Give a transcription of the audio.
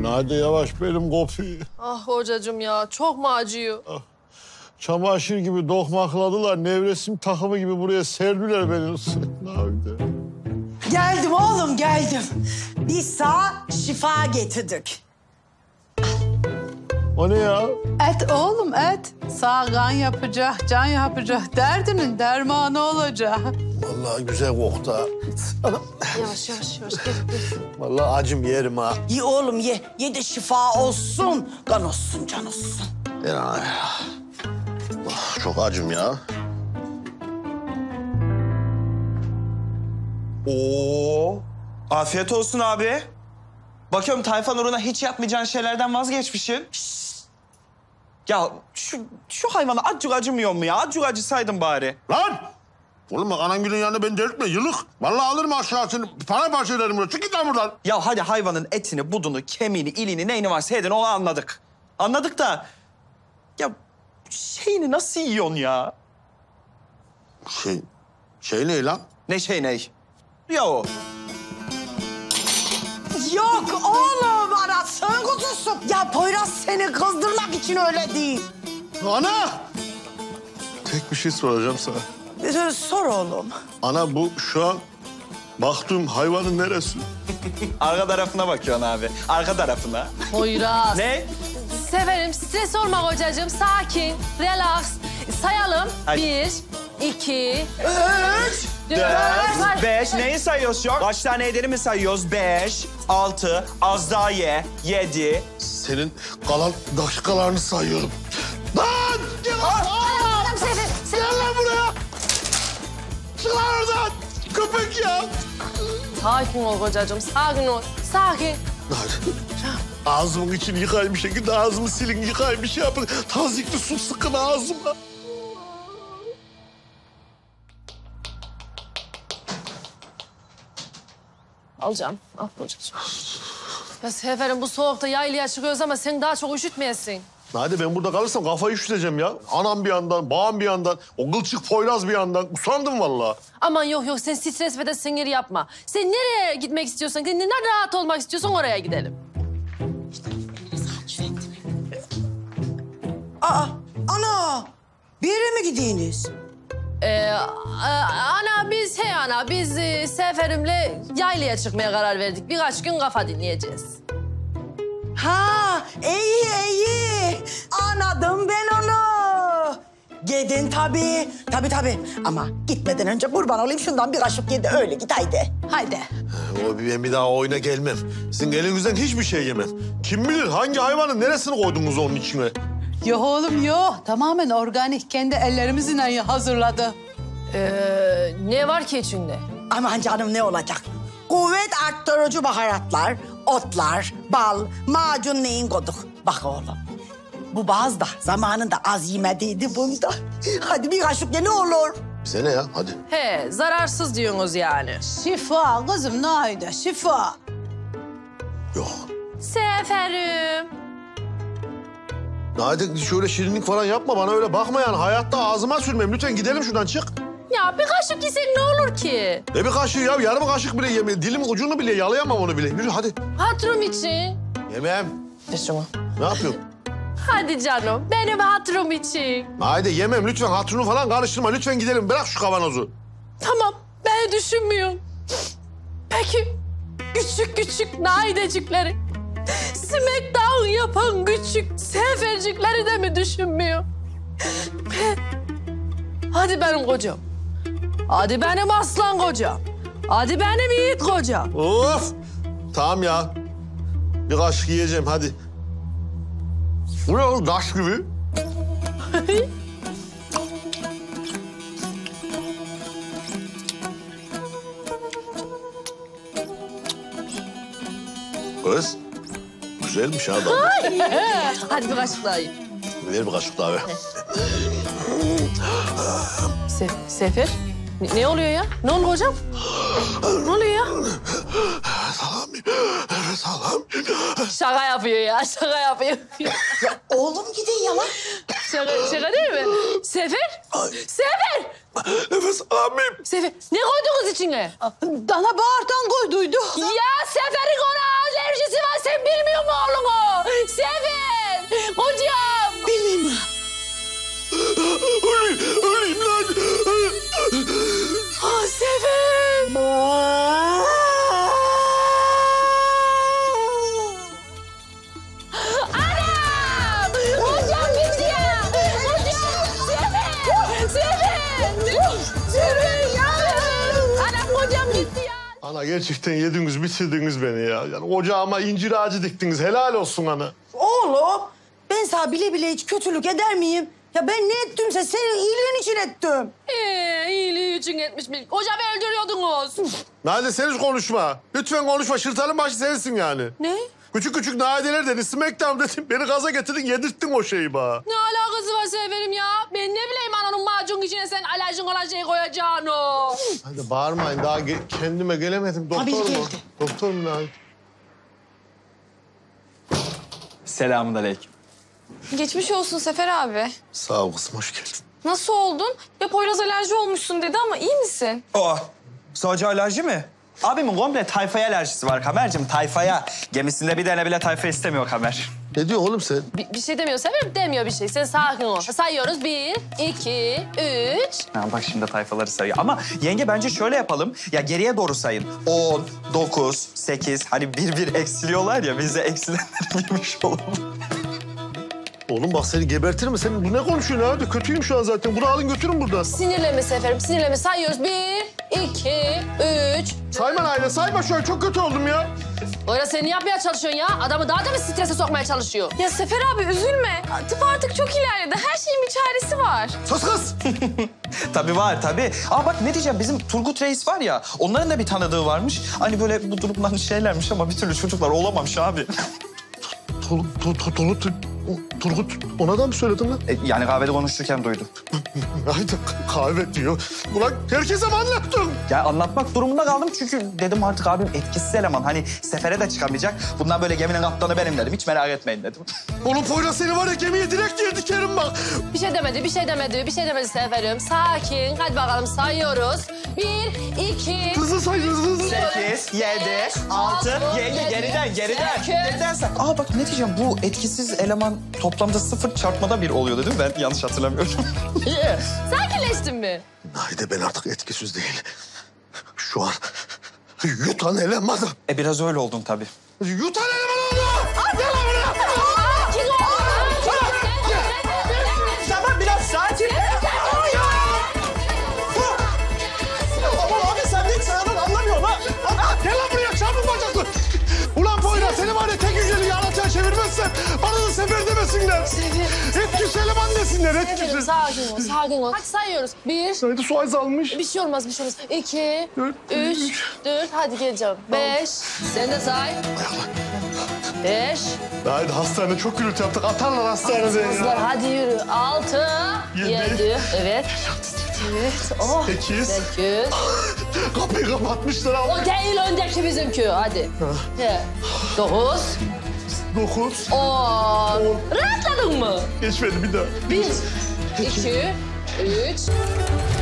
Hadi yavaş benim kopuyor. Ah hocacığım ya çok mu acıyor? Çamaşır gibi dokmakladılar. Nevresim takımı gibi buraya serdiler beni. Ne yapayım? Geldim oğlum geldim. Biz sana şifa getirdik. O ne ya? Et oğlum et. Sağ kan yapacak, can yapacak. Derdinin dermanı olacak. Vallahi güzel koktu ha. Yavaş gel. Vallahi acım yerim ha. Ye oğlum ye. Ye de şifa olsun. Kan olsun, can olsun. Ver ana ver. Çok acım ya. Oo, afiyet olsun abi. Bakıyorum Tayfan uğruna hiç yapmayacağın şeylerden vazgeçmişsin. Ya şu hayvana azıcık acımıyor mu ya? Azıcık acısaydın bari. Lan! Oğlum bak anamgilin yanında beni delirtme yılık. Vallahi alırım aşağısını. Para parçalarım böyle. Çık git lan buradan. Ya hadi hayvanın etini, budunu, kemiğini, iliğini, neyini varsa yedin onu anladık. Anladık da... Ya şeyini nasıl yiyorsun ya? Şey ne lan? Ne şey ney? Ya o. Yok oğlum anasını kuzusu. Ya Poyraz seni kızdırmak için öyle değil. Ana! Tek bir şey soracağım sana. Sor oğlum. Ana bu şu an baktığım hayvanın neresi? Arka tarafına bakıyorsun abi. Arka tarafına. Poyraz. Ne? Severim stres olma hocacığım. Sakin, relax. Sayalım. Hadi. 1, 2, 3, 4, 5. Neyi sayıyoruz şu an? Kaç tane ederi mi sayıyoruz? 5, 6, az daha ye, 7. Senin kalan dakikalarını sayıyorum. Lan! Gel lan! Gel lan buraya! Çık lan oradan! Köpek ya! Sakin ol hocacığım, sakin ol. Sakin. Ağzımın içini yıkayın bir şekilde ağzımı silin, yıkayın bir şey yapın. Tazikli su sıkın ağzıma. Alacağım. Al hocacığım. Ya Seferim bu soğukta yaylaya çıkıyoruz ama sen daha çok üşütmeyesin. Hadi ben burada kalırsam kafayı üşüteceğim ya. Anam bir yandan, babam bir yandan, o kılçık Poyraz bir yandan. Usandım vallahi. Aman yok sen stres ve de sinir yapma. Sen nereye gitmek istiyorsan, ne rahat olmak istiyorsan oraya gidelim. ana bir yere mi gidiyorsunuz? Biz Seferim'le yaylaya çıkmaya karar verdik. Birkaç gün kafa dinleyeceğiz. Ha iyi. Anladım ben onu. Gidin tabii. Tabii. Ama gitmeden önce kurban olayım şundan bir kaşık ye de öyle git haydi. Haydi. Ben bir daha oyuna gelmem. Sizin elinizden hiçbir şey yemem. Kim bilir hangi hayvanın neresini koydunuz onun içine? Yok oğlum yok. Tamamen organik. Kendi ellerimizle hazırladı. Ne var ki içinde? Aman canım ne olacak? Kuvvet arttırıcı baharatlar, otlar, bal, macun neyin koyduk. Bak oğlum. Bu bazı da zamanında az yemediydi bunda. Hadi bir kaşık ye ne olur. Bize ne ya? Hadi. He, zararsız diyorsunuz yani. Şifa kızım Nahide şifa. Yok. Seferim. Hadi şöyle şirinlik falan yapma. Bana öyle bakma yani. Hayatta ağzıma sürmem. Lütfen gidelim şuradan çık. Ya bir kaşık yesen ne olur ki? Ne bir kaşığı ya? Yarım kaşık bile yemeyeyim. Dilimin ucunu bile yalayamam onu bile. Yürü hadi. Hatırım için. Yemem. Ver şunu. Ne yapıyorsun? Hadi canım, benim hatırım için. Haydi yemem lütfen. Hatırını falan karıştırma. Lütfen gidelim. Bırak şu kavanozu. Tamam, ben düşünmüyorum. Peki, küçük naidecikleri, smackdown yapan küçük sefercikleri de mi düşünmüyor? Hadi benim kocam. Hadi benim aslan kocam. Hadi benim yiğit kocam. Of! Tamam ya. Bir kaşık yiyeceğim hadi. Bu ne oğlum? Taş gibi. Kız, güzelmiş ha adam. Hadi bir kaşık daha yiyeyim. Ver bir kaşık daha ver. Sefer, ne oluyor ya? Ne oluyor hocam? Ne oluyor ya? Salam. Şaka yapıyor ya, şaka yapıyor. Oğlum gidin ya lan. Şaka değil mi? Sefer! Sefer! Nefes alamıyorum. Sefer, ne koydunuz içine? Dana bağırtan koyduydu. Ya Sefer'in ona alerjisi var, sen bilmiyor musun oğlum Ana gerçekten yediniz, bitirdiniz beni ya. Yani ocağıma incir ağacı diktiniz. Helal olsun ana. Oğlum ben sana bile bile hiç kötülük eder miyim? Ya ben ne ettimse senin iyiliğin için ettim. İyiliği için etmiş bil. Hocam öldürüyordunuz. Nade sen hiç konuşma. Lütfen konuşma. Şırtanın başı sensin yani. Ne? Küçük küçük nadelerden smackdown dedim. Beni gaza getirdin, yedirttin o şeyi bana. Ne alakası var Seferim ya? Ben ne bileyim ananın macun içine sen alerjin olan şeyi koyacağını. Hadi bağırmayın. Daha kendime gelemedim. Doktor Abi mu? geldi. Doktor mu Nade? Selamünaleyküm. Geçmiş olsun Sefer abi. Sağ ol kızım, hoş geldin. Nasıl oldun? Ya Poyraz alerji olmuşsun dedi ama iyi misin? Oh, sadece alerji mi? Abimin komple tayfaya alerjisi var Kamer'cim, tayfaya. Gemisinde bir tane bile tayfa istemiyor Kamer. Ne diyorsun oğlum sen? Bir şey demiyor Seferim, demiyor bir şey. Sen sakin ol. Sayıyoruz. 1, 2, 3. Ha, bak şimdi tayfaları sayıyor. Ama yenge bence şöyle yapalım. Ya geriye doğru sayın. 10, 9, 8. Hani bir eksiliyorlar ya. Biz de eksilenleri bilmiş olalım. Oğlum bak seni gebertirim. Sen bu ne konuşuyorsun abi? Kötüyüm şu an zaten. Bunu alın götürün buradan. Sinirleme Seferim, sinirleme. Sayıyoruz. 1, 2, 3. Sayma Naide, sayma şöyle. Çok kötü oldum ya. Öyle sen ne yapmaya çalışıyorsun ya? Adamı daha da mı strese sokmaya çalışıyor? Ya Sefer abi üzülme. Tıp artık çok ilerledi. Her şeyin bir çaresi var. Sus kız. Tabii var tabii. Aa bak ne diyeceğim, bizim Turgut Reis var ya, onların da bir tanıdığı varmış. Hani böyle bu durumdan şeylermiş ama bir türlü çocuklar olamamış abi. Turgut, ona da mı söyledin lan? Yani kahvede konuşurken duydum. Haydi kahve diyor. Ulan herkese mi anlattın? Ya anlatmak durumunda kaldım çünkü dedim artık abim etkisiz eleman. Hani sefere de çıkamayacak. Bundan böyle geminin kaptanı benim dedim. Hiç merak etmeyin dedim. Oğlum Poyraz seni var ya gemiye direkt diye dikerim bak. Bir şey demedi Seferim. Sakin. Hadi bakalım sayıyoruz. 1, 2, Hızlı say, hızlı. 8, 7, 6, yenge geriden say. Aa bak ne diyeceğim, bu etkisiz eleman toplamda 0 çarpmada 1 oluyor dedim. Ben yanlış hatırlamıyorum. Niye? sakinleştin mi? Haydi ben artık etkisiz değil. Şu an yutan elemanım. Biraz öyle oldun tabii. Yutan eleman oldu. Gel lan buraya. Sakin ol. Tamam biraz sakin. Aman abi sen de hiç sıradan anlamıyorsun ha. Gel lan buraya çabuk bacaklı. Ulan Poyraz seni var ya tek hücreli yağlatağa çevirmezsem bana da sefer demesinler. Etkisiz eleman desinler, Seferim etkisiz. sakin ol. Hadi sayıyoruz. 1, Haydi su azalmış. bir şey olmaz. 2, Dört, 3, 4. Hadi geleceğim. 5. Sen de say. 5. Haydi hastane çok gürültü yaptık. Atarlar hastanede Kızlar ya. hadi yürü. 6, 7. 7. Evet. Oh. 8. 8. Kapıyı kapatmışlar abi. O değil öndeki bizimki. Hadi. 9. 9. 10. Rahatladın mı? Geçmedi bir daha. 1, 2, 3.